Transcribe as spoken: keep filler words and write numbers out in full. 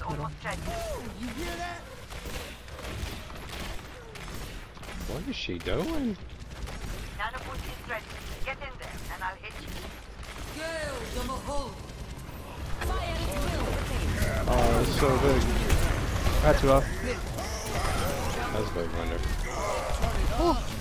middle. What is she doing? Nanobot is ready. Get in there, and I'll hit you. Oh, it's so big. That's rough. That's big wonder. Oh.